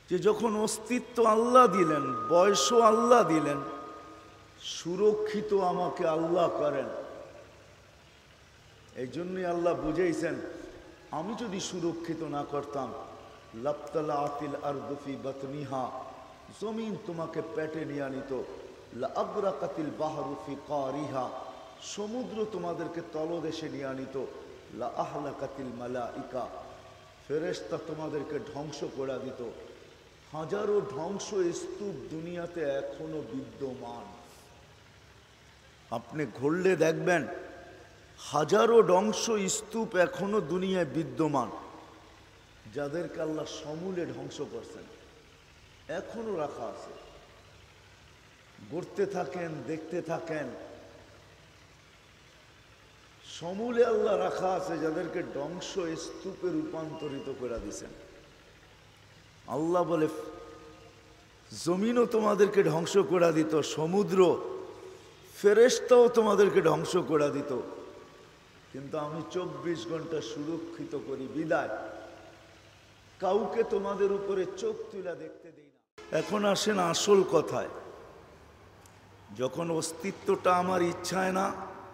যে যখন অস্তিত্ব আল্লাহ দিলেন, বয়সও আল্লাহ দিলেন, সুরক্ষিত আমাকে আল্লাহ করেন। এই জন্যই আল্লাহ বুঝাইছেন, আমি যদি সুরক্ষিত না করতাম, লাবতালাআতিল আরদু ফি বাতনিহা, জমিন তোমাকে পেটে নিয়ে নিত, লাআগরাকাতিল বাহরু ফি কারিহা, সমুদ্র তোমাদেরকে তলদেশে নিয়ে নিত, লাআহলাকাতিল মালাইকা, ফেরেশতা তোমাদেরকে ধ্বংস করে দিত। হাজারো ধ্বংস স্তূপ দুনিয়াতে এখনো বিদ্যমান। আপনি ঘুরলে দেখবেন হাজারো ধ্বংস স্তূপ এখনো দুনিয়ায় বিদ্যমান, যাদেরকে আল্লাহ সমূলে ধ্বংস করছেন, এখনো রাখা আছে। ঘুরতে থাকেন, দেখতে থাকেন, সমূলে আল্লাহ রাখা আছে, যাদেরকে ধ্বংস স্তূপে রূপান্তরিত করে দিয়েছেন। আল্লাহ বলে জমিনও তোমাদেরকে ধ্বংস করে দিত, সমুদ্র, ফেরেশতাও তোমাদেরকে ধ্বংস করে দিত, কিন্তু আমি 24 ঘন্টা সুরক্ষিত করি বিদায় কাউকে তোমাদের উপরে চোখ তুলে দেখতে দেই না। এখন আসেন আসল কথায়। যখন অস্তিত্বটা আমার ইচ্ছায় না,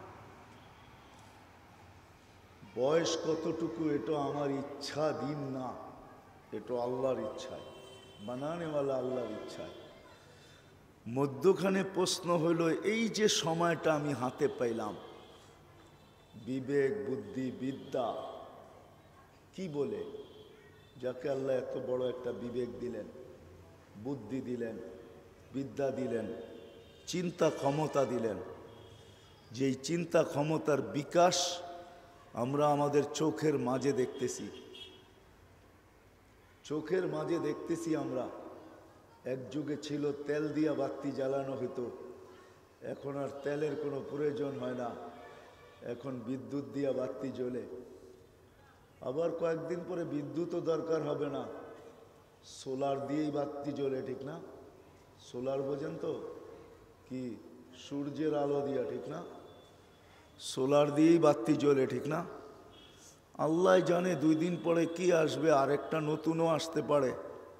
বয়স কতটুকু এটা আমার ইচ্ছাধীন না, এটা আল্লাহর ইচ্ছায়, বানানেওয়ালা আল্লাহর ইচ্ছায়। মধ্যখানে প্রশ্ন হইল, এই যে সময়টা আমি হাতে পাইলাম, বিবেক, বুদ্ধি, বিদ্যা কি বলে, যাকে আল্লাহ এত বড় একটা বিবেক দিলেন, বুদ্ধি দিলেন, বিদ্যা দিলেন, চিন্তা ক্ষমতা দিলেন, যেই চিন্তা ক্ষমতার বিকাশ আমরা আমাদের চোখের মাঝে দেখতেছি। চোখের মাঝে দেখতেছি আমরা। এক যুগে ছিল তেল দিয়া বাতি জ্বালানো হতো, এখন আর তেলের কোনো প্রয়োজন হয় না, এখন বিদ্যুৎ দিয়া বাতি জ্বলে। আবার কয়েকদিন পরে বিদ্যুৎও দরকার হবে না, সোলার দিয়েই বাতি জ্বলে, ঠিক না? সোলার বোঝেন তো কি, সূর্যের আলো দিয়া, ঠিক না? সোলার দিয়েই বাতি জ্বলে, ঠিক না? আল্লাহ জানে 2 দিন পরে কি আসবে, আরেকটা নতুনও আসতে পারে।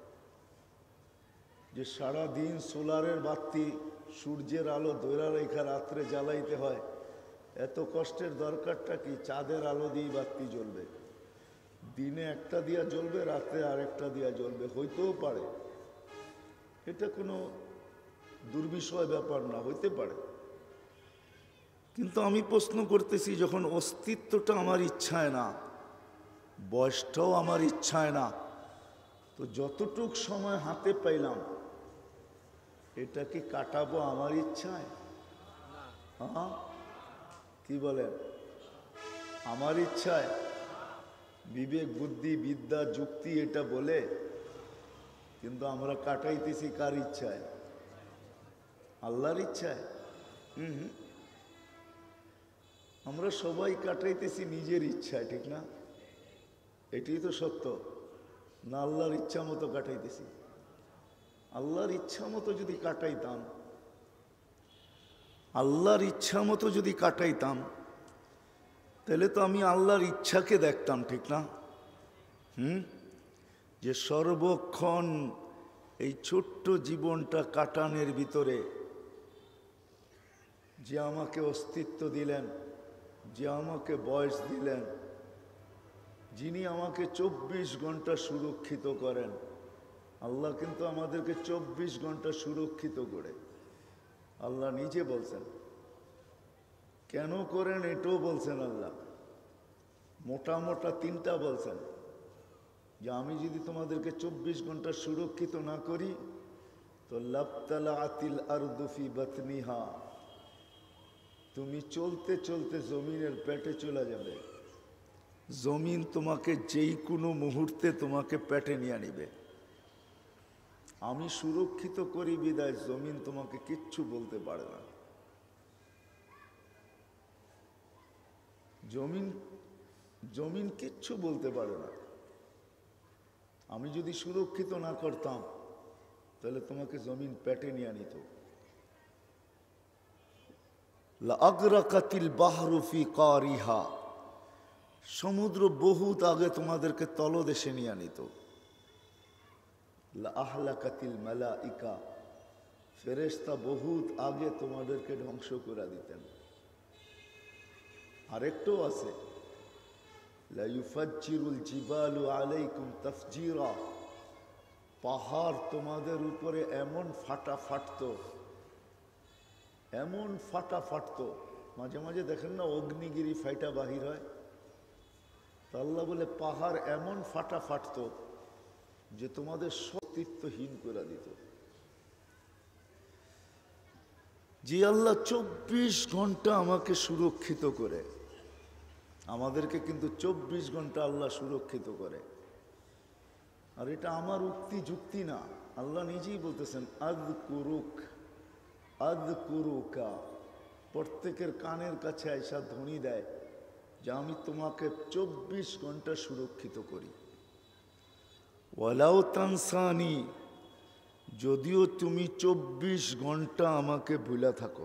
যে সারা দিন সোলারের বাতি, সূর্যের আলো ধরে রেখা রাত্রে জ্বালাইতে হয়, এত কষ্টের দরকারটা কি? চাঁদের আলো দিয়ে বাতি জ্বলবে, দিনে একটা দিয়া জ্বলবে, রাতে আরেকটা দিয়া জ্বলবে, হইতেও পারে। এটা কোনো দুর্বিষয় ব্যাপার না, হইতে পারে। কিন্তু আমি প্রশ্ন করতেছি, যখন অস্তিত্বটা আমার ইচ্ছায় না, বয়সটাও আমার ইচ্ছায় না, তো যতটুক সময় হাতে পাইলাম এটা কি কাটাবো আমার ইচ্ছায়? হ্যাঁ, কি বলেন? আমার ইচ্ছায়? বিবেক, বুদ্ধি, বিদ্যা, যুক্তি এটা বলে, কিন্তু আমরা কাটাইতেছি কার ইচ্ছায়? আল্লাহর ইচ্ছায়। আমরা সবাই কাটাইতেছি নিজের ইচ্ছায়, ঠিক না? এটাই তো সত্য না? আল্লাহর ইচ্ছা মতো কাটাইতেছি। আল্লাহর ইচ্ছা মতো যদি কাটাইতাম, আল্লাহর ইচ্ছা মতো যদি কাটাইতাম, তাহলে তো আমি আল্লাহর ইচ্ছাকে দেখতাম, ঠিক না? যে সর্বক্ষণ এই ছোট্ট জীবনটা কাটানোর ভিতরে যে আমাকে অস্তিত্ব দিলেন, যে আমাকে বয়স দিলেন, যিনি আমাকে 24 ঘন্টা সুরক্ষিত করেন, আল্লাহ কিন্তু আমাদেরকে 24 ঘন্টা সুরক্ষিত করে। আল্লাহ নিজে বলছেন, কেন করেন এটাও বলছেন আল্লাহ। মোটা মোটা 3টা বলছেন, যে আমি যদি তোমাদেরকে 24 ঘন্টা সুরক্ষিত না করি, তো লাবতালাআতিল আরদু ফি বাতনিহা, তুমি চলতে চলতে জমিনের পেটে চলে যাবে। জমিন তোমাকে যেই কোনো মুহূর্তে তোমাকে পেটে নিয়ে নিবে। আমি সুরক্ষিত করি বিদায় জমিন তোমাকে কিচ্ছু বলতে পারে না। জমিন কিচ্ছু বলতে পারে না। আমি যদি সুরক্ষিত না করতাম, তাহলে তোমাকে জমিন পেটে নিয়ে নিত। লাআগরাকাতিল বাহরু ফি কারিহা, সমুদ্র বহুত আগে তোমাদেরকে তলদেশে নিয়ে নিত। লা আহলাকাতিল মালাইকা, ফেরেশতা বহুত আগে তোমাদেরকে ধ্বংস করে দিতেন। আরেকটাও আছে, লা ইউফাজ্জিরুল জিবালু আলাইকুম তাফজিরা, পাহাড় তোমাদের উপরে এমন ফাটা ফাটতো, এমন ফাটা ফাটতো, মাঝে মাঝে দেখেন না অগ্নিগিরি ফাইটা বাহির হয়, তো আল্লাহ বলে পাহাড় এমন ফাটা ফাটতো যে তোমাদের সতীত্বহীন করে দিত। যে আল্লাহ 24 ঘন্টা আমাকে সুরক্ষিত করে, আমাদেরকে কিন্তু 24 ঘন্টা আল্লাহ সুরক্ষিত করে। আর এটা আমার উক্তি যুক্তি না, আল্লাহ নিজেই বলতেছেন আযকুরুকা, প্রত্যেকের কানের কাছে আইসা ধ্বনি দেয় যে আমি তোমাকে 24 ঘন্টা সুরক্ষিত করি। ওয়ালাউ তানসানি, যদিও তুমি 24 ঘন্টা আমাকে ভুলা থাকো।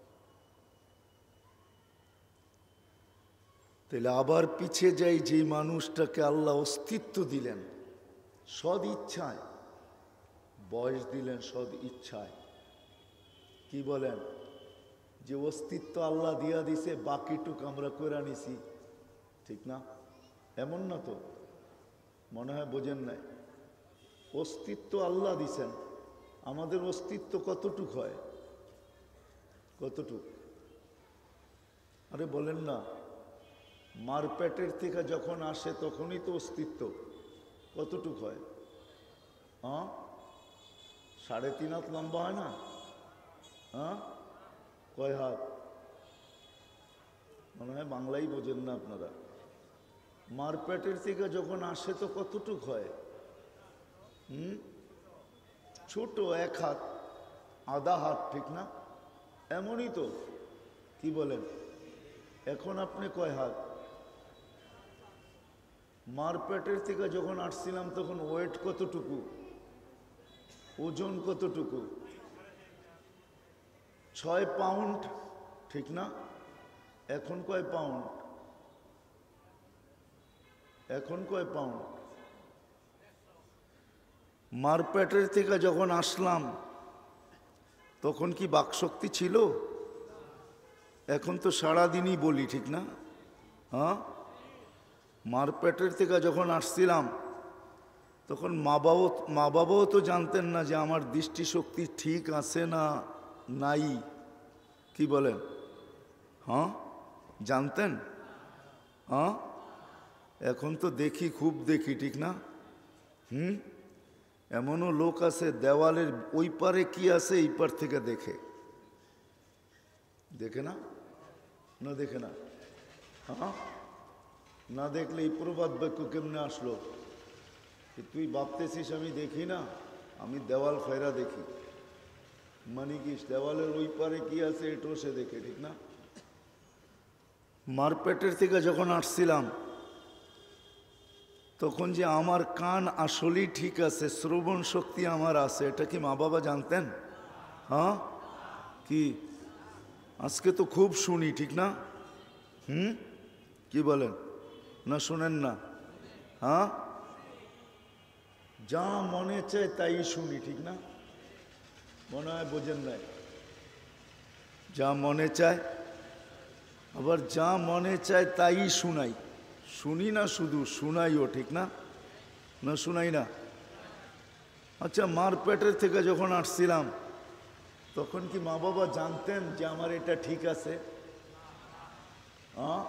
তাহলে আবার পিছিয়ে যাই, যে মানুষটাকে আল্লাহ অস্তিত্ব দিলেন সদ ইচ্ছায়, বয়স দিলেন সদ ইচ্ছায়, কি বলেন, যে অস্তিত্ব আল্লাহ দিয়া দিছে, বাকিটুক আমরা করে নিছি, ঠিক না? এমন না তো, মনে হয় বোঝেন নাই। অস্তিত্ব আল্লাহ দিছেন, আমাদের অস্তিত্ব কতটুক হয়, কতটুক? আরে বলেন না, মার পেটের থেকে যখন আসে তখনই তো অস্তিত্ব, কতটুক হয়? হ্যাঁ, 3.5 হাত লম্বা হয় না? হ্যাঁ, কয় হাত? মনে হয় বাংলাই বোঝেন না আপনারা। মার পেটের থেকে যখন আসে তো কতটুক হয়? ছোট, 1 হাত, আধা হাত, ঠিক না? এমনই তো, কি বলেন? এখন আপনি কয় হাত? মার পেটের থেকে যখন আসছিলাম তখন ওয়েট কতটুকু, ওজন কতটুকু? 6 পাউন্ড, ঠিক না? এখন কয় পাউন্ড? এখন কয় পাউন্ড? মার পেটের থেকে যখন আসলাম তখন কি বাকশক্তি ছিল? এখন তো সারাদিনই বলি, ঠিক না? হ্যাঁ, মার পেটের থেকে যখন আসছিলাম তখন মা বাবাও তো জানতেন না যে আমার দৃষ্টিশক্তি ঠিক আছে না নাই, কি বলেন? হ্যাঁ, জানতেন? হ্যাঁ, এখন তো দেখি, খুব দেখি, ঠিক না? এমনও লোক আছে দেওয়ালের ওই পারে কি আছে এই পার থেকে দেখে, দেখে না? না দেখে না? হ্যাঁ, না দেখলে এই প্রবাদ বাক্য কেমনে আসলো? তুই ভাবতেছিস আমি দেখি না, আমি দেওয়াল ফেরা দেখি, মানে কি দেওয়ালের ওই পারে কি আছে এটাও সে দেখে, ঠিক না? মার পেটের থেকে যখন আসছিলাম তখন যে আমার কান আসলেই ঠিক আছে, শ্রবণ শক্তি আমার আছে, এটা কি মা বাবা জানতেন? হ্যাঁ, কি আজকে তো খুব শুনি, ঠিক না? কি বলেন? না শুনেন না? হ্যাঁ, যা মনে চায় তাই শুনি, ঠিক না? মনে হয় বোঝেন নাই। যা মনে চায়, আবার যা মনে চায় তাই শুনাই, শুনি না শুধু শুনাইও, ঠিক না? না শুনাই না? আচ্ছা, মার পেটের থেকে যখন আসছিলাম তখন কি মা বাবা জানতেন যে আমার এটা ঠিক আছে? হ্যাঁ,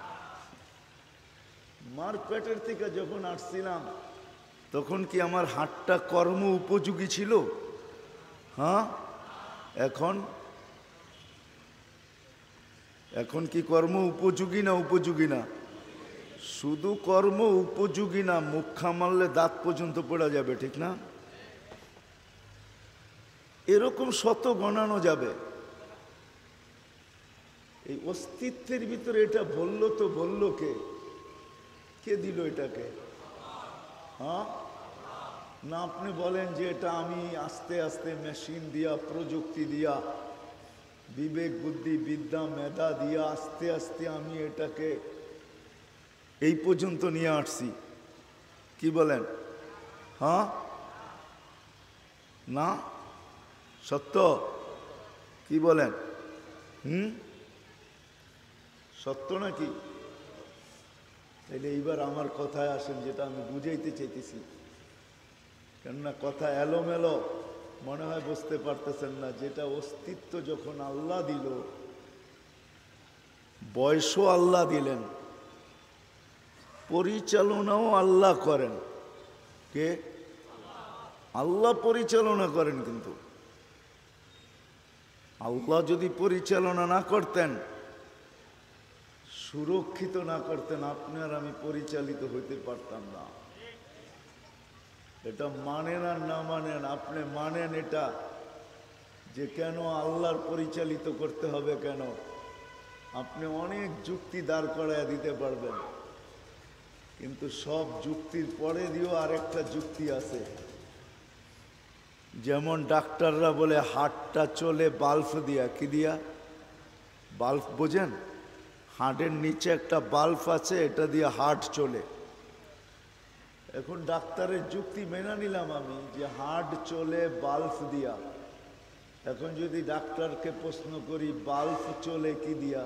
মার পেটের থেকে যখন আসছিলাম তখন কি আমার হাতটা কর্ম উপযোগী ছিল? হ্যাঁ, এখন এখন কি কর্ম উপযোগী না উপযোগী না? শুধু কর্ম উপযোগী না, মুখা মারলে দাঁত পর্যন্ত পড়া যাবে, ঠিক না? এরকম শত গণানো যাবে। এই অস্তিত্বের ভিতরে এটা বললো তো বললো কে? কে দিল এটাকে? হ্যাঁ, না আপনি বলেন যে এটা আমি আস্তে আস্তে মেশিন দিয়া, প্রযুক্তি দিয়া, বিবেক বুদ্ধি বিদ্যা মেধা দিয়া আস্তে আস্তে আমি এটাকে এই পর্যন্ত নিয়ে আসছি, কি বলেন? হ্যাঁ, না সত্য কি বলেন? সত্য নাকি? তাইলে এইবার আমার কথায় আসেন, যেটা আমি বুঝাইতে চাইতেছি। কেননা কথা এলোমেলো মনে হয় বুঝতে পারতেছেন না। যেটা অস্তিত্ব যখন আল্লাহ দিল, বয়সও আল্লাহ দিলেন, পরিচালনাও আল্লাহ করেন। কে? আল্লাহ পরিচালনা করেন। কিন্তু আল্লাহ যদি পরিচালনা না করতেন, সুরক্ষিত না করতেন, আপনি আর আমি পরিচালিত হইতে পারতাম না। এটা মানেন আর না মানেন, আপনি মানেন এটা যে কেন আল্লাহর পরিচালিত করতে হবে, কেন আপনি অনেক যুক্তি দাঁড় করায় দিতে পারবেন, কিন্তু সব যুক্তির পরে দিয়েও আরেকটা যুক্তি আছে। যেমন ডাক্তাররা বলে হার্টটা চলে বাল্ব দিয়া। কি দিয়া? বাল্ব বোঝেন? হার্টের নিচে একটা বাল্ব আছে, এটা দিয়ে হার্ট চলে। এখন ডাক্তারের যুক্তি মেনে নিলাম আমি যে হার্ট চলে বাল্ব দিয়া। এখন যদি ডাক্তারকে প্রশ্ন করি বাল্ব চলে কি দিয়া,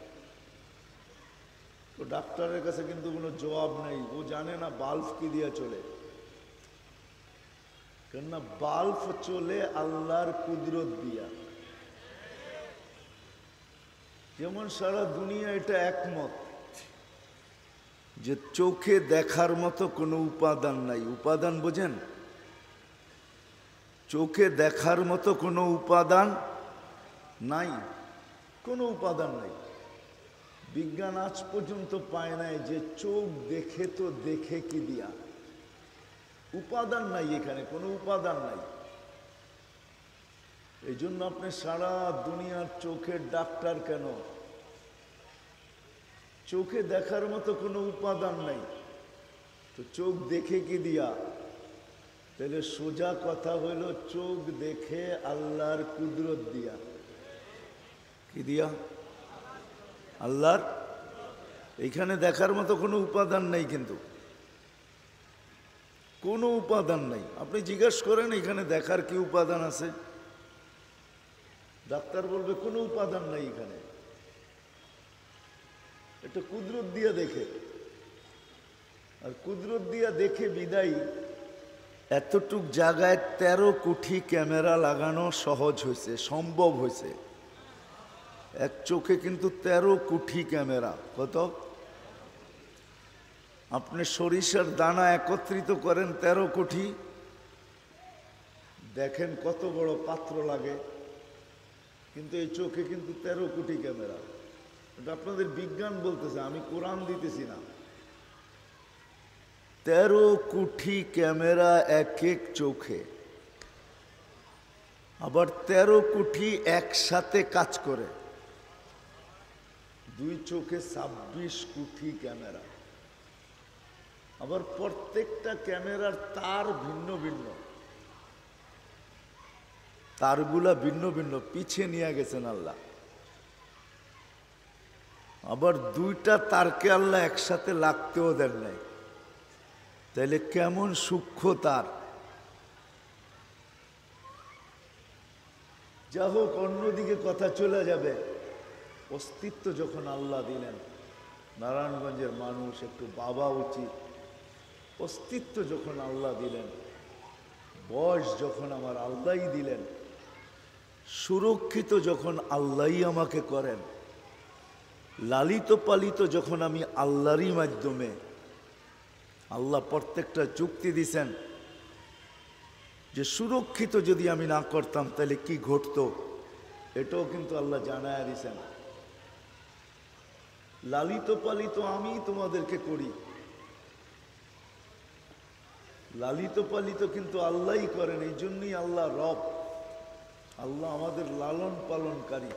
তো ডাক্তারের কাছে কিন্তু কোনো জবাব নেই। ও জানে না বাল্ব কি দিয়া চলে। কেননা বাল্ব চলে আল্লাহর কুদরত দিয়া। যেমন সারা দুনিয়া এটা একমত যে চোখে দেখার মতো কোনো উপাদান নাই। উপাদান বোঝেন? চোখে দেখার মতো কোনো উপাদান নাই, কোনো উপাদান নাই। বিজ্ঞান আজ পর্যন্ত পায় নাই যে চোখ দেখে তো দেখে কি দিয়া। উপাদান নাই, এখানে কোনো উপাদান নাই। এই জন্য আপনি সারা দুনিয়ার চোখের ডাক্তার কেন? চোখে দেখার মতো কোনো উপাদান নাই, তো চোখ দেখে কি দিয়া? তাহলে সোজা কথা হইল চোখ দেখে আল্লাহর কুদরত দিয়া। কি দিয়া? আল্লাহর। এখানে দেখার মতো কোনো উপাদান নেই, কিন্তু কোনো উপাদান নাই। আপনি জিজ্ঞেস করেন এখানে দেখার কি উপাদান আছে, ডাক্তার বলবে কোনো উপাদান নাই এখানে, এটা কুদরত দিয়া দেখে। আর কুদরত দিয়া দেখে বিদায়ী এতটুক জায়গায় 13 কোটি ক্যামেরা লাগানো সহজ হয়েছে, সম্ভব হয়েছে। এক চোখে কিন্তু 13 কোটি ক্যামেরা। কত? আপনি সরিষার দানা একত্রিত করেন 13 কোটি, দেখেন কত বড় পাত্র লাগে, কিন্তু এই চোখে কিন্তু 13 কোটি ক্যামেরা। এটা আপনাদের বিজ্ঞান বলতেছে, আমি কোরআন দিতেছি না। 13 কোটি ক্যামেরা এক এক চোখে, আবার 13 কোটি একসাথে কাজ করে। দুই চোখে 26 কোটি ক্যামেরা। আবার প্রত্যেকটা ক্যামেরার তার ভিন্ন ভিন্ন, তারগুলা ভিন্ন ভিন্ন, পিছিয়ে নিয়ে গেছেন আল্লাহ। আবার দুইটা তারকে আল্লাহ একসাথে লাগতেও দেন নাই। তাইলে কেমন সূক্ষ্ম তার। যা হোক, অন্যদিকে কথা চলে যাবে। অস্তিত্ব যখন আল্লাহ দিলেন, নারায়ণগঞ্জের মানুষ একটু ভাবা উচিত। অস্তিত্ব যখন আল্লাহ দিলেন, বয়স যখন আমার আল্লাহই দিলেন, সুরক্ষিত যখন আল্লাহই আমাকে করেন, লালিত পালিত যখন আমি আল্লাহরই মাধ্যমে, আল্লাহ প্রত্যেকটা যুক্তি দিছেন যে সুরক্ষিত যদি আমি না করতাম তাহলে কি ঘটতো, এটাও কিন্তু আল্লাহ জানায়া দিছেন। লালিত পালিত আমি তোমাদেরকে করি, লালিত পালিত কিন্তু আল্লাহই করেন। এই জন্যই আল্লাহ রব, আল্লাহ আমাদের লালন পালনকারী।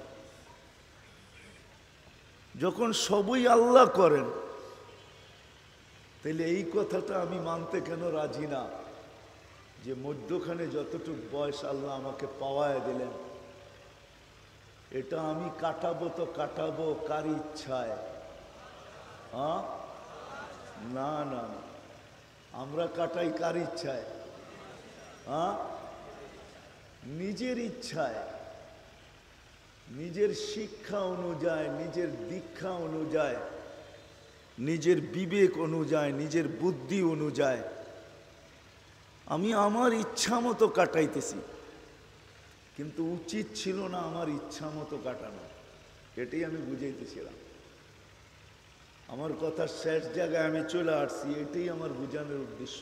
যখন সবই আল্লাহ করেন, তাহলে এই কথাটা আমি মানতে কেন রাজি না যে মধ্যখানে যতটুকু বয়স আল্লাহ আমাকে পাওয়ায় দিলেন, এটা আমি কাটাবো তো কাটাবো কার ইচ্ছায়? হ্যাঁ, না না না, আমরা কাটাই কার ইচ্ছায়? হ্যাঁ, নিজের ইচ্ছায়, নিজের শিক্ষা অনুযায়ী, নিজের দীক্ষা অনুযায়ী, নিজের বিবেক অনুযায়ী, নিজের বুদ্ধি অনুযায়ী আমি আমার ইচ্ছা মতো কাটাইতেছি, কিন্তু উচিত ছিল না আমার ইচ্ছা মতো কাটানো। এটাই আমি বুঝাইতেছিলাম। আমার কথার শেষ জায়গায় আমি চলে আসছি, এটাই আমার বোঝানোর উদ্দেশ্য।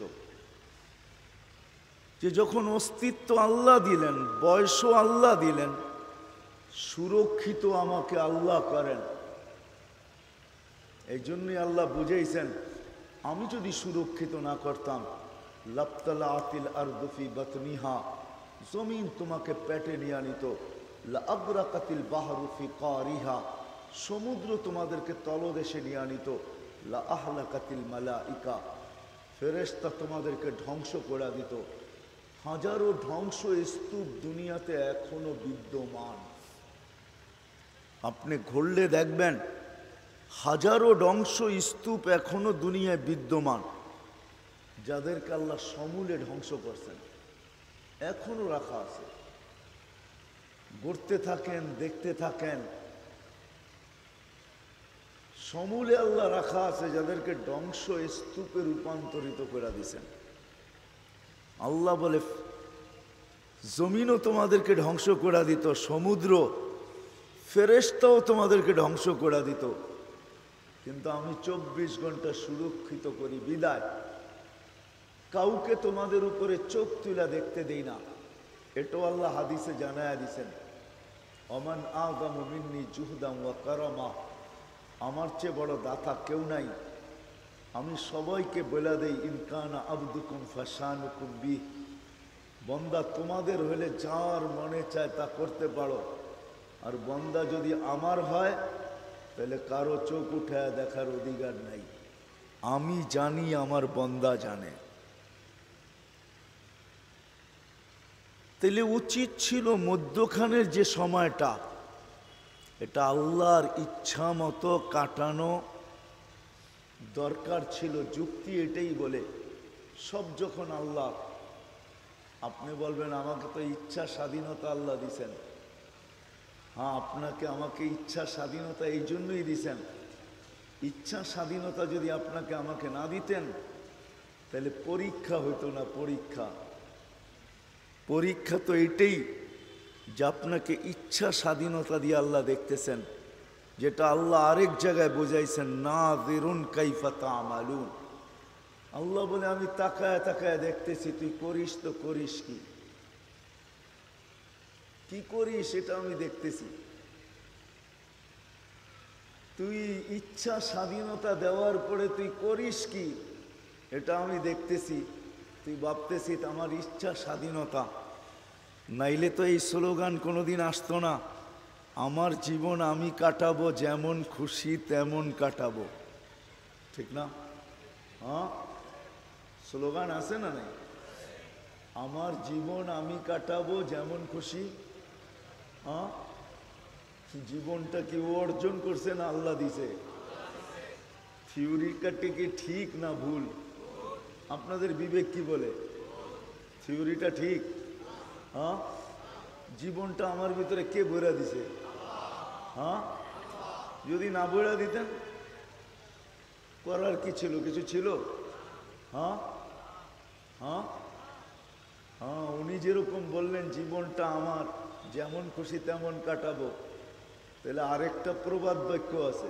যে যখন অস্তিত্ব আল্লাহ দিলেন, বয়সও আল্লাহ দিলেন, সুরক্ষিত আমাকে আল্লাহ করেন, এই জন্যই আল্লাহ বুঝাইছেন, আমি যদি সুরক্ষিত না করতাম, লাবতালাআতিল আরদু ফি বাতনিহা, জমিন তোমাকে পেটে নিয়ে নিত, লাআগরাকাতিল বাহরু ফি কারিহা, সমুদ্র তোমাদেরকে তলদেশে নিয়ে নিত, লাআহলাকাতিল মালাইকা, ফেরেশতা তোমাদেরকে ধ্বংস করে দিত। হাজারো ধ্বংস স্তূপ দুনিয়াতে এখনো বিদ্যমান। আপনি ঘুরলে দেখবেন হাজারো ধ্বংস স্তূপ এখনো দুনিয়ায় বিদ্যমান, যাদেরকে আল্লাহ সমূলে ধ্বংস করছেন, এখনো রাখা আছে। ঘুরতে থাকেন, দেখতে থাকেন, সমূলে আল্লাহ রাখা আছে, যাদেরকে ধ্বংস স্তূপে রূপান্তরিত করে দিয়েছেন। আল্লাহ বলে জমিনও তোমাদেরকে ধ্বংস করে দিত, সমুদ্র, ফেরেশতাও তোমাদেরকে ধ্বংস করে দিত, কিন্তু আমি 24 ঘন্টা সুরক্ষিত করি বিদায় কাউকে তোমাদের উপরে চোখ তুলে দেখতে দেই না। এটাও আল্লাহ হাদিসে জানায়া দিছেন, ওমান আযামু মিন্নি জুহদাম ওয়া কারামা, আমার চেয়ে বড় দাতা কেউ নাই। আমি সবাইকে বলে দেই, ইনকানা আবদুকুম ফাশানুকুম বি, বন্দা তোমাদের হলে যার মনে চায় তা করতে পারো, আর বন্দা যদি আমার হয় তাহলে কারো চোখ উঠায় দেখার অধিকার নাই। আমি জানি, আমার বন্দা জানে। তাহলে উচিত ছিল মধ্যখানের যে সময়টা, এটা আল্লাহর ইচ্ছা মতো কাটানো দরকার ছিল। যুক্তি এটাই বলে, সব যখন আল্লাহ, আপনি বলবেন আমাকে তো ইচ্ছা স্বাধীনতা আল্লাহ দিছেন। হ্যাঁ, আপনাকে আমাকে ইচ্ছা স্বাধীনতা এই জন্যই দিছেন। ইচ্ছা স্বাধীনতা যদি আপনাকে আমাকে না দিতেন তাহলে পরীক্ষা হইতো না। পরীক্ষা তো এটাই যে আপনাকে ইচ্ছা স্বাধীনতা দিয়ে আল্লাহ দেখতেছেন, যেটা আল্লাহ আরেক জায়গায় বোঝাইছেন, নাযিরুন কাইফা তা'মালুন। আল্লাহ বলে আমি তাকায় তাকায় দেখতেছি, তুই করিস তো করিস কি করিস এটা আমি দেখতেছি। তুই ইচ্ছা স্বাধীনতা দেওয়ার পরে তুই করিস কি এটা আমি দেখতেছি। তুই ভাবতেছি আমার ইচ্ছা স্বাধীনতা, নাইলে তো এই স্লোগান কোনোদিন আসতো না, আমার জীবন আমি কাটাবো, যেমন খুশি তেমন কাটাবো। ঠিক না? হ্যাঁ, স্লোগান আছে না নাই? আমার জীবন আমি কাটাবো যেমন খুশি। হ্যাঁ, জীবনটা কি ও অর্জন করছে না আল্লাহ দিছে? থিওরিটা কি ঠিক না ভুল? আপনাদের বিবেক কি বলে? থিওরিটা ঠিক? হ্যাঁ, জীবনটা আমার ভিতরে কে বইরা দিছে? হ্যাঁ, যদি না বইরা দিতেন করার কি ছিল? কিছু ছিল? হ্যাঁ হ্যাঁ হ্যাঁ, উনি যেরকম বললেন জীবনটা আমার যেমন খুশি তেমন কাটাবো, তাহলে আরেকটা প্রবাদ বাক্য আছে।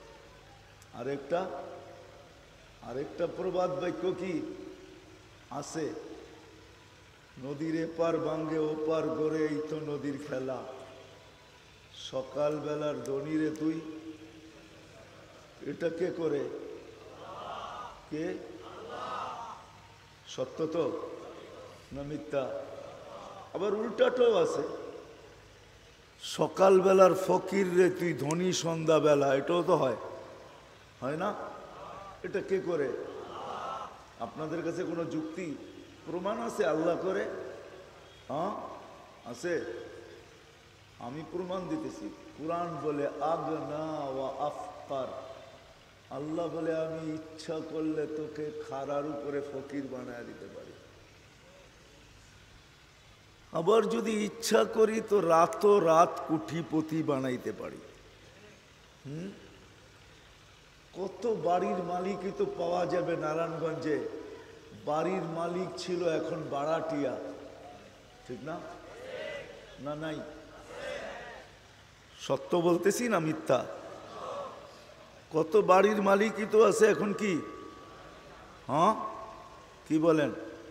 আরেকটা প্রবাদ বাক্য কি আছে? নদীর এপার ভাঙ্গে ওপার গড়ে, এই তো নদীর খেলা। সকালবেলার ধনীরে তুই, এটা কে করে? কে? সত্য তো না মিথ্যা? আবার উল্টাটাও আছে, সকালবেলার ফকির রে তুই ধনী সন্ধ্যাবেলা, এটাও তো হয় না? এটা কে করে? আপনাদের কাছে কোনো যুক্তি প্রমাণ আছে আল্লাহ করে? হ্যাঁ আছে, আমি প্রমাণ দিতেছি। কুরআন বলে আগনা ওয়া আফকার, আল্লাহ বলে আমি ইচ্ছা করলে তোকে খাড়ার উপরে ফকির বানায় দিতে পারি। আবার যদি ইচ্ছা করি তো রাত কুঠিপতি বানাইতে পারি। কত বাড়ির মালিকই তো পাওয়া যাবে নারায়ণগঞ্জে, বাড়ির মালিক ছিল এখন বাড়াটিয়া, ঠিক না? না নাই? সত্য বলতেছি না মিথ্যা? কত বাড়ির মালিকই তো আছে এখন কি, হ্যাঁ কি বলেন?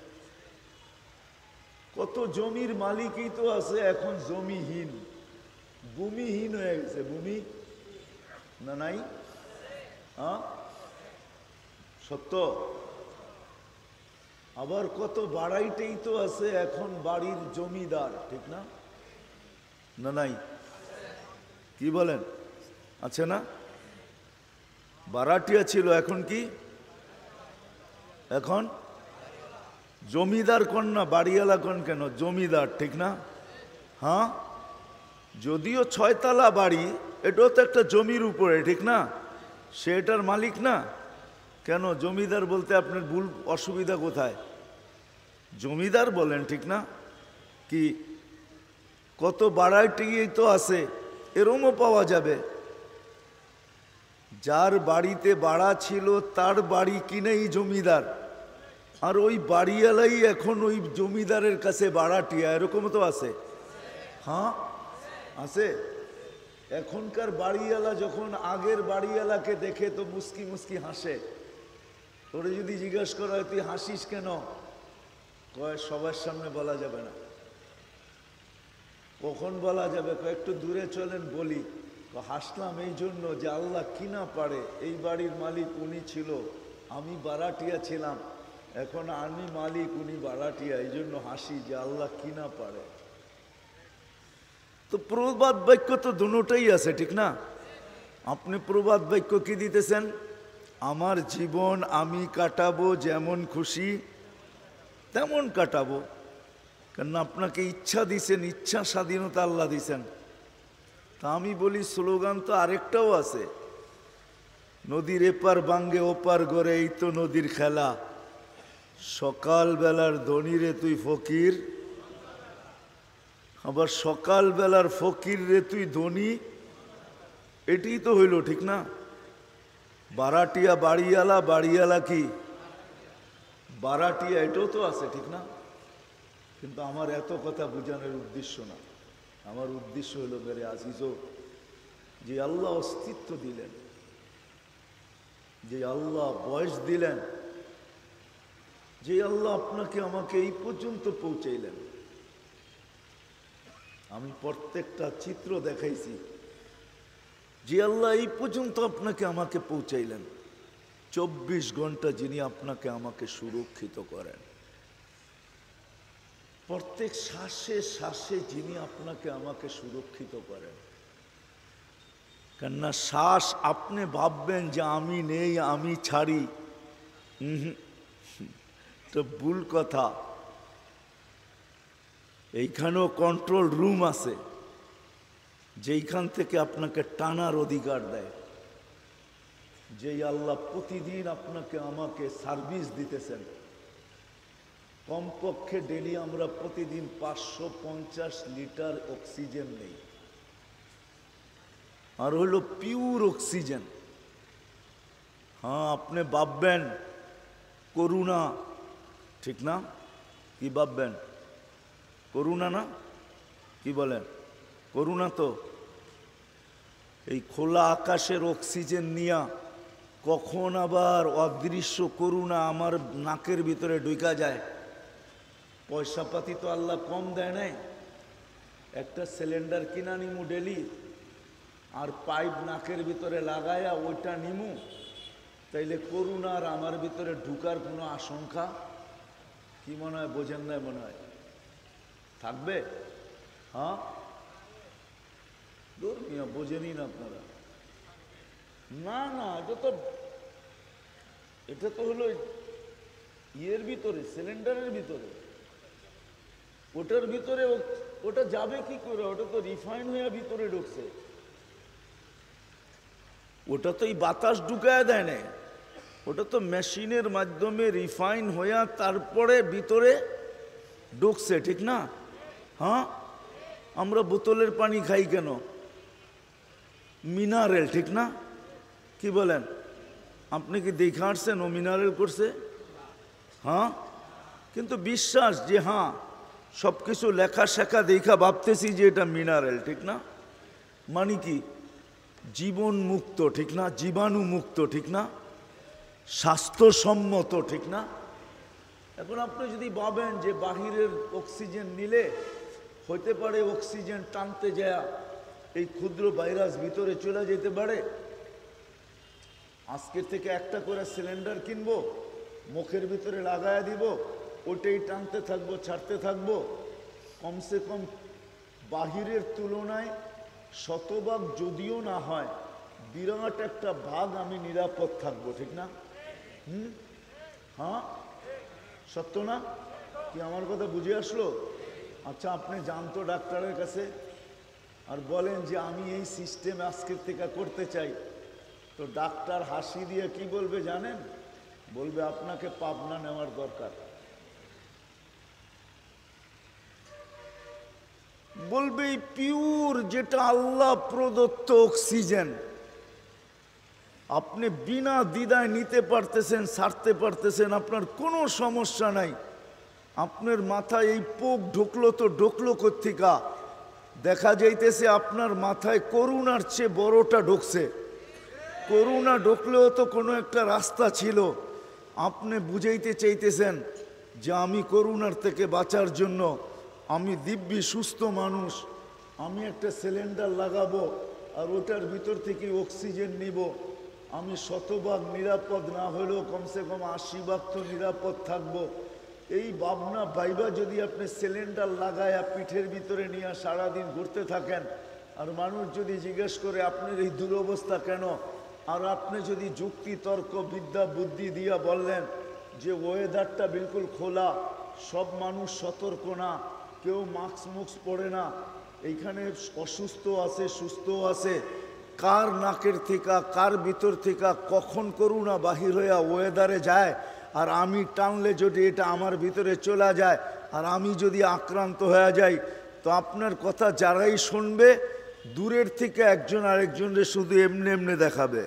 কত জমির মালিকই তো আছে এখন জমিহীন, ভূমিহীন হয়ে গেছে। ভূমি না নাই? হ্যাঁ সত্য। আবার কত বাড়াইতেই তো আছে এখন বাড়ির জমিদার, ঠিক না? না নাই? কি বলেন? আছে না? বারাটিয়া ছিল, এখন কি? এখন জমিদার কোন না বাড়িওয়ালা কোন, কেন জমিদার, ঠিক না? হ্যাঁ যদিও 6 তলা বাড়ি, এটাও তো একটা জমির উপরে, ঠিক না? সে এটার মালিক না। কেন জমিদার বলতে আপনার ভুল, অসুবিধা কোথায়? জমিদার বলেন, ঠিক না? কি কত বাড়াইটিই তো আছে, এরমও পাওয়া যাবে। যার বাড়িতে বাড়া ছিল তার বাড়ি কিনেই জমিদার, আর ওই বাড়িওয়ালাই এখন ওই জমিদারের কাছে বাড়াটিয়া, এরকম তো আছে। হ্যাঁ আছে। এখনকার বাড়িওয়ালা যখন আগের বাড়িওয়ালাকে দেখে তো মুস্কি মুস্কি হাসে। ওরে যদি জিজ্ঞাসা করা হয় তুই হাসিস কেন, কয় সবার সামনে বলা যাবে না। কখন বলা যাবে? একটু দূরে চলেন বলি। হাসলাম এই জন্য যে আল্লাহ কি না পারে, এই বাড়ির মালিক উনি ছিল, আমি বাড়াটিয়া ছিলাম, এখন আমি মালিক, উনি বাড়াটিয়া, এই জন্য হাসি যে আল্লাহ কি না পারে। তো প্রবাদ বাক্য তো দুটোই আছে, ঠিক না? আপনি প্রবাদ বাক্য কি দিতেছেন? আমার জীবন আমি কাটাবো যেমন খুশি তেমন কাটাবো। কেন আপনাকে ইচ্ছা দিছেন, ইচ্ছা স্বাধীনতা আল্লাহ দিছেন। তা আমি বলি স্লোগান তো আরেকটাও আছে, নদীর এপার বাঙ্গে ওপার গড়ে এই তো নদীর খেলা, সকাল বেলার ধনী রে তুই ফকির, আবার সকাল বেলার ফকির রে তুই ধনী, এটি তো হইল, ঠিক না? বারাটিয়া বাড়িওয়ালা, বাড়িওয়ালা কি বারাটিয়া, এটাও তো আছে, ঠিক না? কিন্তু আমার এত কথা বোঝানোর উদ্দেশ্য না। আমার উদ্দেশ্য হলো মেরে আজিজও, যে আল্লাহ অস্তিত্ব দিলেন, যে আল্লাহ বয়স দিলেন, যে আল্লাহ আপনাকে আমাকে এই পর্যন্ত পৌঁছাইলেন। আমি প্রত্যেকটা চিত্র দেখাইছি, যে আল্লাহ এই পর্যন্ত আপনাকে আমাকে পৌঁছাইলেন। 24 ঘন্টা যিনি আপনাকে আমাকে সুরক্ষিত করেন, প্রত্যেক শ্বাসে শ্বাসে যিনি আপনাকে আমাকে সুরক্ষিত করেন। কেননা শ্বাস আপনি ভাববেন যে আমি নেই, আমি ছাড়ি, তো ভুল কথা। এইখানেও কন্ট্রোল রুম আছে, যেইখান থেকে আপনাকে টানার অধিকার দেয়। যেই আল্লাহ প্রতিদিন আপনাকে আমাকে সার্ভিস দিতেছেন। কমপক্ষে ডেলি আমরা প্রতিদিন 550 লিটার অক্সিজেন নেই, আর হলো পিওর অক্সিজেন। হ্যাঁ আপনি ভাববেন করুণা, ঠিক না? কি ভাববেন? করুণা না? কি বলেন? করুণা তো। এই খোলা আকাশের অক্সিজেন নিয়া কখন আবার অদৃশ্য করুণা আমার নাকের ভিতরে ঢুকা যায়। পয়সা পাতি তো আল্লাহ কম দেয় নাই, একটা সিলিন্ডার কিনা নিমু ডেলি, আর পাইপ নাকের ভিতরে লাগায়া ওইটা নিমু, তাইলে করুণার আমার ভিতরে ঢুকার কোনো আশঙ্কা কি মনে হয়? বোঝেন না মনে হয় থাকবে? হ্যাঁ দূর মিয়া, বোঝেনি না আপনারা। না না, এটা তো হলো ইয়ের ভিতরে, সিলিন্ডারের ভিতরে, ওটার ভিতরে ওটা যাবে কি করে? ওটা তো রিফাইন হয়ে ভিতরে ঢুকছে, ওটা তো এই বাতাস ঢুকায় দেয় না, ওটা তো মেশিনের মাধ্যমে রিফাইন হইয়া তারপরে ভিতরে ঢুকছে, ঠিক না? হ্যাঁ, আমরা বোতলের পানি খাই কেন? মিনারেল, ঠিক না? কি বলেন? আপনি কি দেখে আসছেন ও মিনারেল করছে? হ্যাঁ, কিন্তু বিশ্বাস যে হ্যাঁ সব কিছু লেখা শেখা দেখা ভাবতেছি যে এটা মিনারেল, ঠিক না? মানে কি? জীবন মুক্ত, ঠিক না? জীবাণু মুক্ত, ঠিক না? স্বাস্থ্যসম্মত, ঠিক না? এখন আপনি যদি ভাবেন যে বাহিরের অক্সিজেন নিলে হতে পারে অক্সিজেন টানতে যায় এই ক্ষুদ্র ভাইরাস ভিতরে চলে যেতে পারে, আজকের থেকে একটা করে সিলিন্ডার কিনবো, মুখের ভিতরে লাগায়া দিব, ওটাই টানতে থাকবো, ছাড়তে থাকবো, কমসে কম বাহিরের তুলনায় শতভাগ যদিও না হয় বিরাট একটা ভাগ আমি নিরাপদ থাকবো, ঠিক না? হ্যাঁ, সত্য না? কি আমার কথা বুঝে আসলো? আচ্ছা, আপনি যান তো ডাক্তারের কাছে আর বলেন যে আমি এই সিস্টেম আজকের থেকে করতে চাই, তো ডাক্তার হাসি দিয়ে কি বলবে জানেন? বলবে আপনাকে পাবনা নেওয়ার দরকার। বলবে এই পিওর যেটা আল্লাহ প্রদত্ত অক্সিজেন আপনি বিনা দ্বিধায় নিতে পারতেছেন, ছাড়তে পারতেছেন, আপনার কোনো সমস্যা নাই। আপনার মাথায় এই পোক ঢুকলো তো ঢুকলো কোত্থেকা? দেখা যাইতেছে আপনার মাথায় করুণার চেয়ে বড়টা ঢুকছে। করুণা ঢুকলেও তো কোনো একটা রাস্তা ছিল। আপনি বুঝাইতে চাইতেছেন যে আমি করুণার থেকে বাঁচার জন্য আমি দিব্যি সুস্থ মানুষ, আমি একটা সিলিন্ডার লাগাবো আর ওটার ভিতর থেকে অক্সিজেন নিব, আমি শতভাগ নিরাপদ না হলেও কমসে কম 80 ভাগ তো নিরাপদ থাকবো। এই ভাবনা ভাইবা যদি আপনি সিলিন্ডার লাগায় পিঠের ভিতরে নিয়ে সারাদিন ঘুরতে থাকেন, আর মানুষ যদি জিজ্ঞেস করে আপনার এই দুরবস্থা কেন, আর আপনি যদি যুক্তি তর্ক বিদ্যা বুদ্ধি দিয়া বললেন যে ওয়েদারটা বিলকুল খোলা, সব মানুষ সতর্ক না, কেউ মাস্ক মুক্স পরে না, এইখানে অসুস্থ আছে সুস্থ আছে, কার নাকের থেকে কার ভিতর থেকে কখন করুণা বাহির হইয়া ওয়েদারে যায়, আর আমি টানলে যদি এটা আমার ভিতরে চলে যায় আর আমি যদি আক্রান্ত হয়ে যাই, তো আপনার কথা যারাই শুনবে দূরের থেকে একজন আরেকজনের শুধু এমনি এমনি দেখাবে,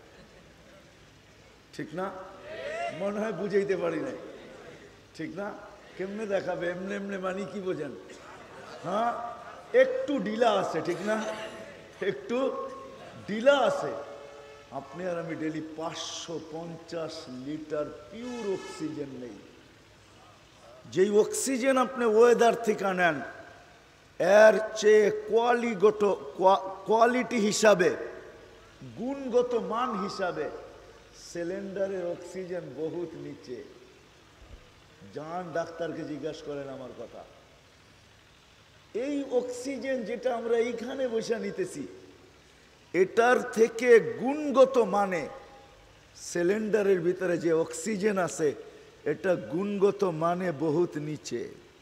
ঠিক না? মনে হয় বুঝাইতে পারি নাই, ঠিক না? কেমনে দেখাবে? এমনি এমনি মানে কি বোঝেন? হ্যাঁ, একটু ঢিলা আছে, ঠিক না? একটু ঢিলা আছে। আপনি আর আমি ডেলি 550 লিটার পিওর অক্সিজেন নেই। যেই অক্সিজেন আপনি ওয়েদার থেকে নেন এর চেয়ে কোয়ালিটি হিসাবে, গুণগত মান হিসাবে সিলিন্ডারের অক্সিজেন বহুত নিচে। যান ডাক্তারকে জিজ্ঞাসা করেন আমার কথা। এই অক্সিজেন যেটা আমরা এইখানে বসে নিতেছি এটার থেকে গুণগত মানে সিলিন্ডারের ভিতরে যে অক্সিজেন আছে এটা গুণগত মানে বহুত নিচে,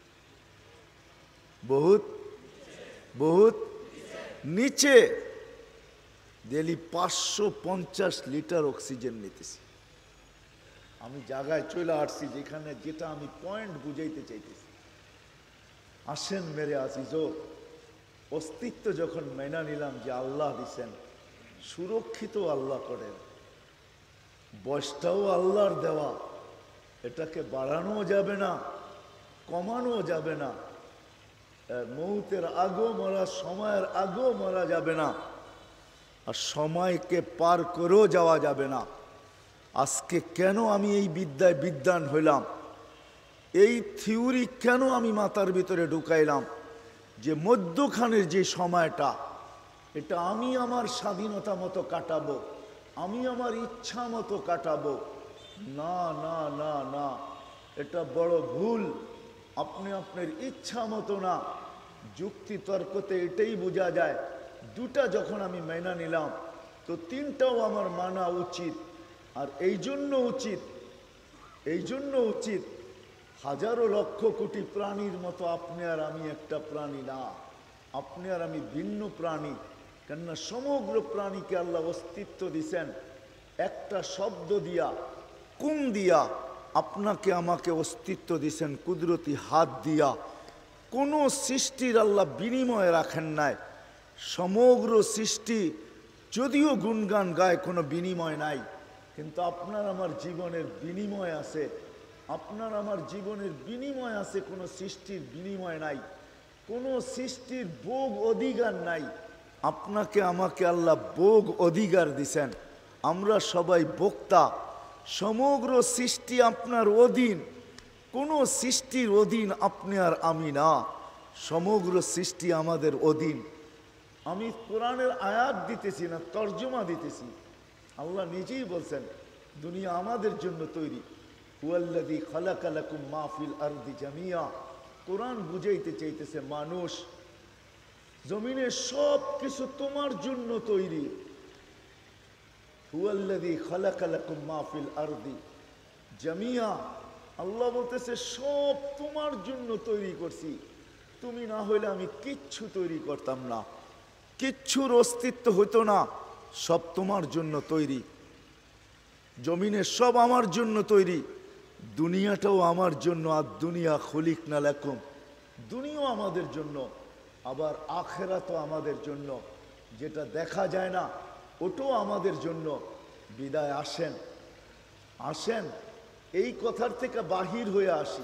বহুত বহুত নিচে। ডেলি 550 লিটার অক্সিজেন নিতেছি। আমি জায়গায় চলে আসছি যেখানে যেটা আমি পয়েন্ট বুঝাইতে চাইতেছি। আসেন মেরে আজিজো, অস্তিত্ব যখন মেনা নিলাম যে আল্লাহ দিছেন, সুরক্ষিত আল্লাহ করেন, বয়সটাও আল্লাহর দেওয়া, এটাকে বাড়ানো যাবে না, কমানো যাবে না, মৌতের আগেও মরা, সময়ের আগেও মরা যাবে না, আর সময়কে পার করেও যাওয়া যাবে না। আজকে কেন আমি এই বিদ্যায় বিদ্বান হইলাম, এই থিওরি কেন আমি মাথার ভিতরে ঢুকাইলাম যে মধ্যখানের যে সময়টা এটা আমি আমার স্বাধীনতা মতো কাটাবো, আমি আমার ইচ্ছা মতো কাটাবো। না না না না, এটা বড় ভুল। আপনি আপনার ইচ্ছা মতো না, যুক্তি তর্কতে এটাই বোঝা যায়। দুটা যখন আমি মেনে নিলাম তো তিনটাও আমার মানা উচিত। আর এই জন্য উচিত হাজারো লক্ষ কোটি প্রাণীর মতো আপনি আর আমি একটা প্রাণী না, আপনি আর আমি ভিন্ন প্রাণী। কেননা সমগ্র প্রাণীকে আল্লাহ অস্তিত্ব দিছেন একটা শব্দ দিয়া, কুম দিয়া। আপনাকে আমাকে অস্তিত্ব দিছেন কুদরতি হাত দিয়া। কোনো সৃষ্টির আল্লাহ বিনিময় রাখেন নাই। সমগ্র সৃষ্টি যদিও গুণগান গায়, কোনো বিনিময় নাই, কিন্তু আপনার আমার জীবনের বিনিময় আছে। আপনার আমার জীবনের বিনিময় আছে, কোনো সৃষ্টির বিনিময় নাই, কোনো সৃষ্টির ভোগ অধিকার নাই। আপনাকে আমাকে আল্লাহ ভোগ অধিকার দিছেন, আমরা সবাই ভোক্তা। সমগ্র সৃষ্টি আপনার অধীন, কোনো সৃষ্টির অধীন আপনি আর আমি না, সমগ্র সৃষ্টি আমাদের অধীন। আমি কোরআনের আয়াত দিতেছি না, তর্জমা দিতেছি। আল্লাহ নিজেই বলছেন দুনিয়া আমাদের জন্য তৈরি। হুয়াল্লাযী খালাকা লাকুম মা ফিল আরদি জামিয়া। কোরআন বুঝাইতে চাইতেছে মানুষ, জমিনের সব কিছু তোমার জন্য তৈরি। হুয়াল্লাযী খালাকা লাকুম মা ফিল আরদি জামিয়া। আল্লাহ বলতেছে সব তোমার জন্য তৈরি করছি, তুমি না হইলে আমি কিচ্ছু তৈরি করতাম না, কিচ্ছুর অস্তিত্ব হইতো না, সব তোমার জন্য তৈরি। জমিনের সব আমার জন্য তৈরি, দুনিয়াটাও আমার জন্য। আর দুনিয়া খুলিকনা লাকুম, দুনিয়াও আমাদের জন্য, আবার আখিরাতও আমাদের জন্য। যেটা দেখা যায় না ওটাও আমাদের জন্য। বিদায় আসেন, আসেন এই কথার থেকে বাহির হয়ে আসি,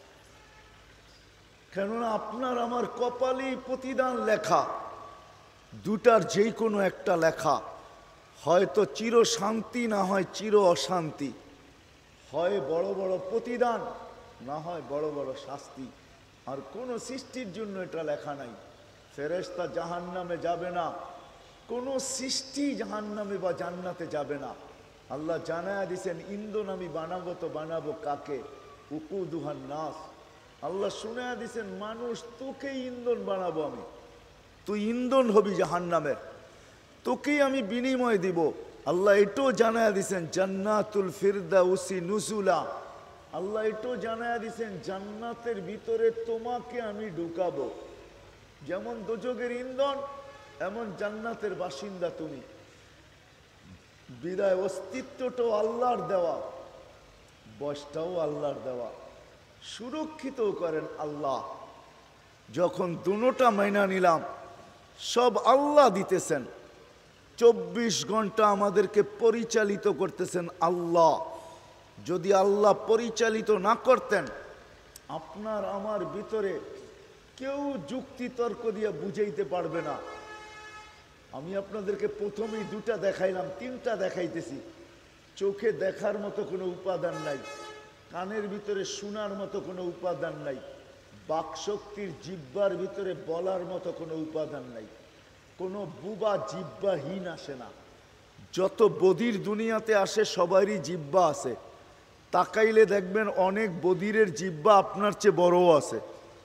কেননা আপনার আমার কপালেই প্রতিদান লেখা। দুটার যেই কোনো একটা লেখা, হয়তো চির শান্তি, না হয় চির অশান্তি, হয় বড় বড় প্রতিদান, না হয় বড় বড় শাস্তি। আর কোনো সৃষ্টির জন্য এটা লেখা নাই। ফেরেশতা জাহান্নামে যাবে না, কোনো সৃষ্টি জাহান্নামে বা জান্নাতে যাবে না। আল্লাহ জানায়া দিয়েছেন ইন্ধন আমি বানাবো, তো বানাবো কাকে? উকুদুহান নাস। আল্লাহ শুনায়া দিয়েছেন মানুষ, তোকে ইন্ধন বানাবো আমি, তুই ইন্ধন হবি জাহান্নামের, তোকেই আমি বিনিময় দিব। আল্লাহ এটাও জানায়া দিয়েছেন জান্নাতুল ফিরদাউসি নুজুলা। আল্লাহ এটাও জানায়া দিয়েছেন জান্নাতের ভিতরে তোমাকে আমি ঢুকাবো। যেমন দোজখের ইন্ধন, এমন জান্নাতের বাসিন্দা তুমি। বিদায় অস্তিত্বটাও আল্লাহর দেওয়া, বয়সটাও আল্লাহর দেওয়া, সুরক্ষিত করেন আল্লাহ। যখন দুটোটা মাইনা নিলাম, সব আল্লাহ দিতেছেন। 24 ঘন্টা আমাদেরকে পরিচালিত করতেছেন আল্লাহ। যদি আল্লাহ পরিচালিত না করতেন, আপনার আমার ভিতরে কেউ যুক্তি তর্ক দিয়ে বুঝাইতে পারবে না। আমি আপনাদেরকে প্রথমেই দুটা দেখাইলাম, তিনটা দেখাইতেছি। চোখে দেখার মতো কোনো উপাদান নাই, কানের ভিতরে শোনার মতো কোনো উপাদান নাই, বাকশক্তির জিহ্বার ভিতরে বলার মতো কোনো উপাদান নাই, কোনো বুবা জিহ্বাহীন আসে না। যত বধির দুনিয়াতে আসে সবারই জিহ্বা আছে। তাকাইলে দেখবেন অনেক বধিরের জিহ্বা আপনার চেয়ে বড়ও আছে।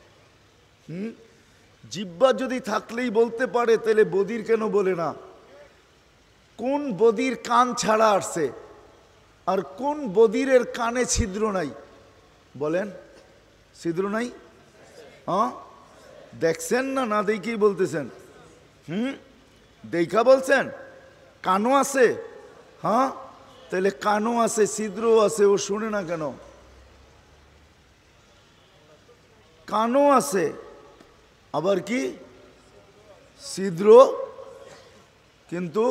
জিহ্বা যদি থাকলেই বলতে পারে, তাহলে বধির কেন বলে না? কোন বধির কান ছাড়া আসছে, আর কোন বধিরের কানে ছিদ্র নাই? বলেন, ছিদ্র নাই? হ্যাঁ, দেখছেন না? না দেখেই বলতেছেন? দেখা বলছেন? কানও আছে? হ্যাঁ, তাহলে কানও আছে, ছিদ্রও আছে, ও শুনে না কেন? কানও আছে, আবার কি ছিদ্র, কিন্তু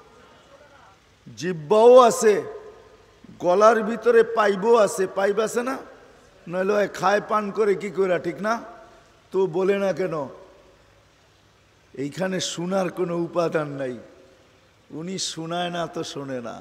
জিহ্বাও আছে, গলার ভিতরে পাইপও আছে। পাইপ আছে না? নইলে খায় পান করে কি করে, ঠিক না? তো বলে না কেন? এইখানে শোনার কোনো উপাদান নাই। উনি শোনায় না তো শোনে না,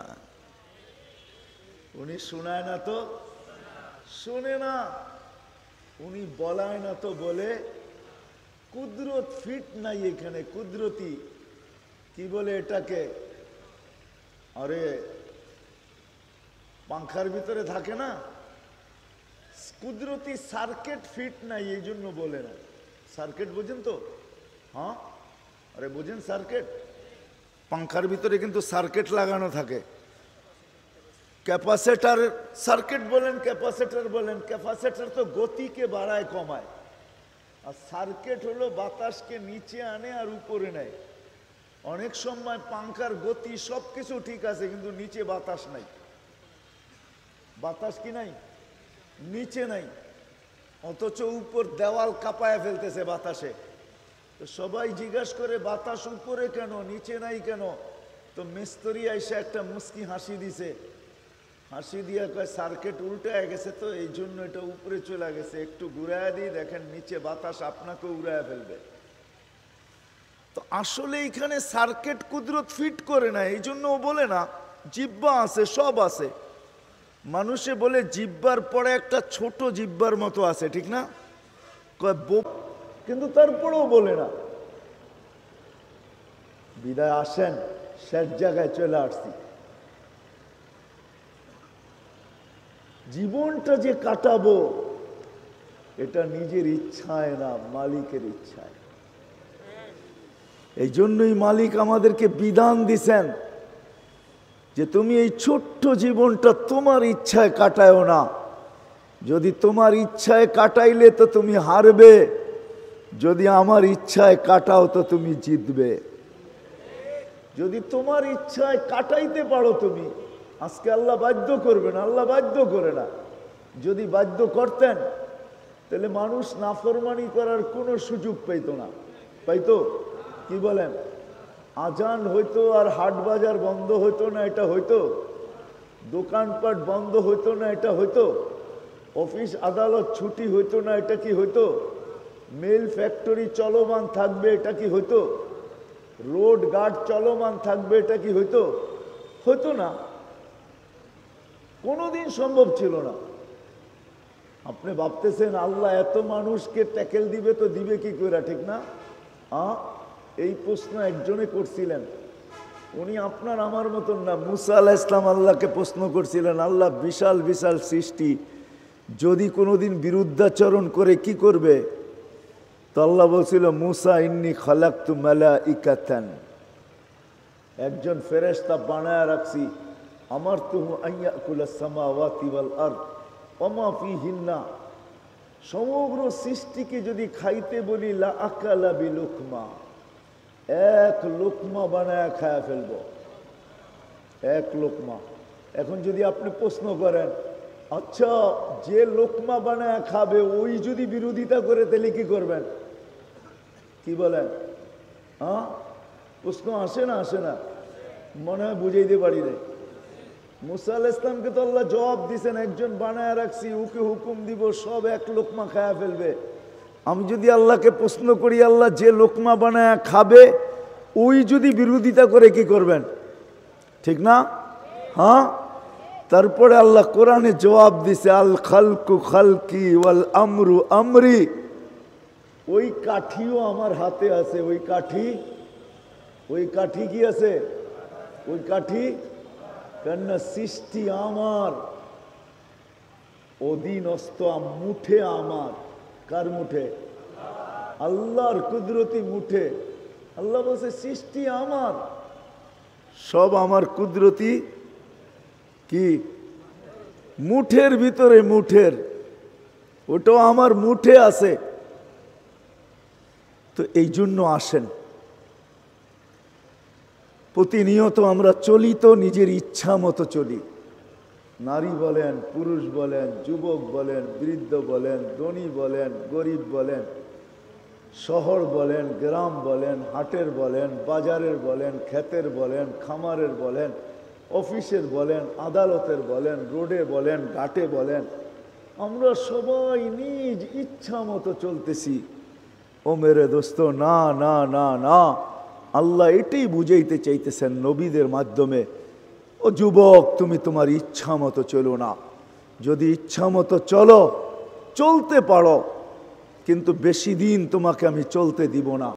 উনি শোনায় না তো শোনে না, উনি বলায় না তো বলে। কুদরত ফিট নাই এখানে, কুদরতি কি বলে এটাকে, আরে পাংখার ভিতরে থাকে না, কুদরতি সার্কিট ফিট নাই, এই জন্য বলে না। সার্কিট বোঝেন তো? হ্যাঁ, আরে বোঝেন সার্কিট? পাংখার ভিতরে কিন্তু সার্কিট লাগানো থাকে। ক্যাপাসিটর সার্কিট বলেন, ক্যাপাসিটর বলেন। ক্যাপাসিটর তো গতিকে বাড়ায় কমায়, আর সার্কিট হলো বাতাসকে নিচে আনে আর উপরে নেয়। অনেক সময় পাংখার গতি সব কিছু ঠিক আছে, কিন্তু নিচে বাতাস নাই। বাতাস কি নাই? নিচে নাই। অথচ উপর দেওয়াল কাঁপায় ফেলতেছে বাতাসে। তো সবাই জিজ্ঞাসা করে বাতাস উপরে কেন, নিচে নাই কেন? তো মিস্ত্রি আইসা একটা মুস্কি হাসি দিছে, হাসি দিয়া কয় সার্কিট উল্টায় গেছে, তো এই জন্য এটা উপরে চলে গেছে, একটু ঘুরায় দিই, দেখেন নিচে বাতাস আপনাকে উড়ায় ফেলবে। তো আসলে এখানে সার্কিট কুদরত ফিট করে না, এই জন্য ও বলে না জিব্বা আছে, সব আছে। মানুষে বলে জিব্বার পরে একটা ছোট জিব্বার মতো আছে, ঠিক না? কিন্তু তারপরেও বলে না। বিদায় আসেন, শেষ জায়গায় চলে আসছি। জীবনটা যে কাটাবো এটা নিজের ইচ্ছায় না, মালিকের ইচ্ছায়। এই জন্যই মালিক আমাদেরকে বিধান দিছেন যে তুমি এই ছোট্ট জীবনটা তোমার ইচ্ছায় কাটায়ও না। যদি তোমার ইচ্ছায় কাটাইলে তো তুমি হারবে, যদি আমার ইচ্ছায় কাটাও তো তুমি জিতবে। যদি তোমার ইচ্ছায় কাটাইতে পারো তুমি, আজকে আল্লাহ বাধ্য করবে না, আল্লাহ বাধ্য করে না। যদি বাধ্য করতেন তাহলে মানুষ নাফরমানি করার কোনো সুযোগ পাইত না, পাইতো? কি বলেন? আজান হইতো আর হাট বাজার বন্ধ হইতো না, এটা হইতো? দোকানপাট বন্ধ হইতো না, এটা হইতো? অফিস আদালত ছুটি হইতো না, এটা কি হইতো? মিল ফ্যাক্টরি চলমান থাকবে, এটা কি হইতো? রোড গার্ড চলমান থাকবে, এটা কি হইতো? হইতো না, কোনোদিন সম্ভব ছিল না। আপনি ভাবতেছেন আল্লাহ এত মানুষকে ট্যাকেল দিবে, তো দিবে কি করে, ঠিক না? এই প্রশ্ন একজনে করছিলেন, উনি আপনার আমার মতন না। মুসা আলাইহিস সালাম আল্লাহকে প্রশ্ন করছিলেন, আল্লাহ বিশাল বিশাল সৃষ্টি, যদি কোনোদিন বিরুদ্ধাচরণ করে কি করবে? তো আল্লাহ বলছিল, মুসা ইন্নী খালাকতু মালাইকাতান, একজন ফেরেশতা বানায় রাখছি, আমার তুহু আইয়াকুলাস সামাওয়াতি ওয়াল আরদ ওয়া মা ফীহিন্না, সমগ্র সৃষ্টিকে যদি খাইতে বলি লা আকালা বিলুকমা, এক লোকমা বানায় খায়া ফেলবো, এক লোকমা। এখন যদি আপনি প্রশ্ন করেন, আচ্ছা যে লোকমা বানায় খাবে ওই যদি বিরোধিতা করে তাহলে কি করবেন? কি বলেন? প্রশ্ন আসে না, আসে না? মনে হয় বুঝাইতে পারি রে। মুসা আলাইহিস সালামকে তো আল্লাহ জবাব দিছেন, একজন বানায় রাখছি, ওকে হুকুম দিব সব এক লোকমা খায়া ফেলবে। আমি যদি আল্লাহকে প্রশ্ন করি, আল্লাহ যে লোকমা বানায় খাবে ওই যদি বিরোধিতা করে কি করবেন? ঠিক না? তারপরে আল্লাহ কোরআনে জবাব দিছে, আল খালকু খালকি ওয়াল আমরু আমরি, ওই কাঠিও আমার হাতে আছে। ওই কাঠি, ওই কাঠি কি আছে? ওই কাঠি, কেননা সৃষ্টি আমার, অধীনস্থ মুঠে আমার। কার মুঠে? আল্লাহর কুদরতি মুঠে। আল্লাহ বলছে সৃষ্টি আমার, সব আমার কুদরতি কি মুঠের ভিতরে, মুঠের, ওটাও আমার মুঠে আছে। তো এই জন্য আসেন, প্রতিনিয়ত আমরা চলি তো নিজের ইচ্ছা মতো চলি। নারী বলেন, পুরুষ বলেন, যুবক বলেন, বৃদ্ধ বলেন, ধনী বলেন, গরিব বলেন, শহর বলেন, গ্রাম বলেন, হাটের বলেন, বাজারের বলেন, ক্ষেতের বলেন, খামারের বলেন, অফিসের বলেন, আদালতের বলেন, রোডে বলেন, ঘাটে বলেন, আমরা সবাই নিজ ইচ্ছা মতো চলতেছি। ও মেরে দোস্ত, না না না না, আল্লাহ এটাই বুঝাইতে চাইতেছেন নবীদের মাধ্যমে, ও যুবক তুমি তোমার ইচ্ছা মতো চলো না। যদি ইচ্ছা মতো চলো, চলতে পারো, কিন্তু বেশি দিন তোমাকে আমি চলতে দিব না।